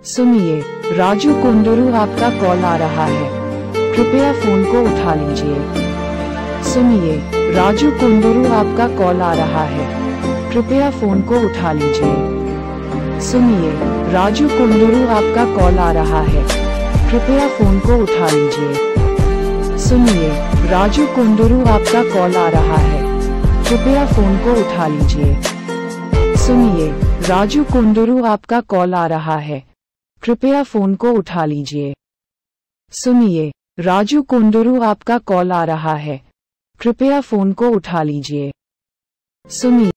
सुनिए, राजू कुंदरू आपका कॉल आ रहा है, कृपया फोन को उठा लीजिए। सुनिए, राजू कुंदरू आपका कॉल आ रहा है, कृपया फोन को उठा लीजिए। सुनिए, राजू कुंदरू आपका कॉल आ रहा है, कृपया फोन को उठा लीजिए। सुनिए, राजू कुंदरू आपका कॉल आ रहा है, कृपया फोन को उठा लीजिए। सुनिए, राजू कुंदरू आपका कॉल आ रहा है, कृपया फोन को उठा लीजिए। सुनिए, राजू कुंदरू आपका कॉल आ रहा है, कृपया फोन को उठा लीजिए। सुनिए।